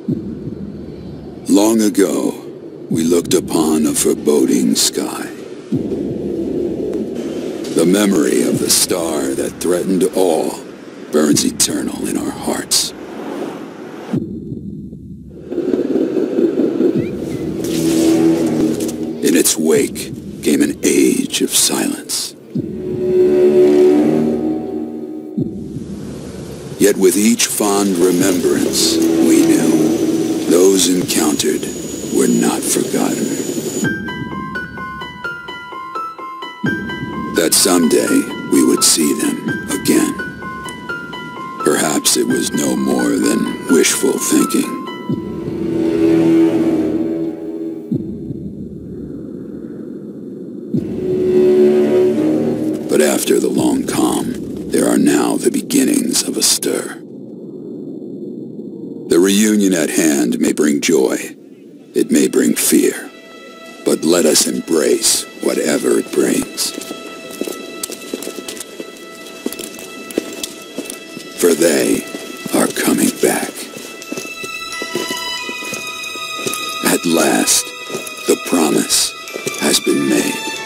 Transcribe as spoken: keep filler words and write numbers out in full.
Long ago, we looked upon a foreboding sky. The memory of the star that threatened all burns eternal in our hearts. In its wake came an age of silence. Yet with each fond remembrance, we knew those encountered were not forgotten. That someday we would see them again. Perhaps it was no more than wishful thinking. But after the long calm, there are now the beginnings of a stir. The reunion at hand may bring joy. It may bring fear. But let us embrace whatever it brings. For they are coming back. At last, the promise has been made.